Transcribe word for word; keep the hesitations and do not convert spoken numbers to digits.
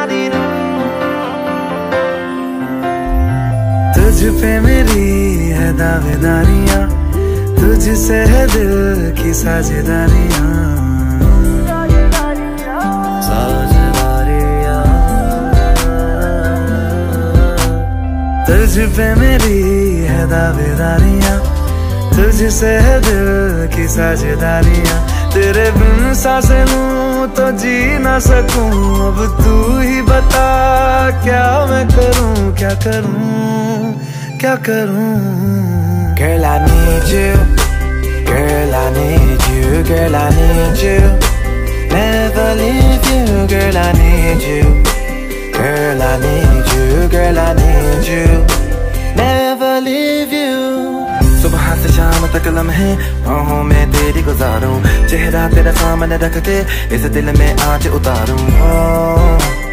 दावेदारी रू। तुझ पे मेरी है दावेदारियां, तुझसे है दिल की साझेदारियां। साझेदारियां तुझ पे मेरी है दावेदारियां, तुझसे है दिल की साझेदारियां। तेरे बिन सांसें लूं तो जी ना सकूं, अब तू ही बता क्या मैं करूं, क्या करूं, क्या करूं। Girl, I need you, girl, I need you, girl, I need you, never leave you, girl, I need you, girl, I need you, girl, I need you, never leave you। सुबह से शाम तक लम्हे बाहों में तेरी गुजारूं, चेहरा तेरा सामने रख के इस दिल में आज उतारूं।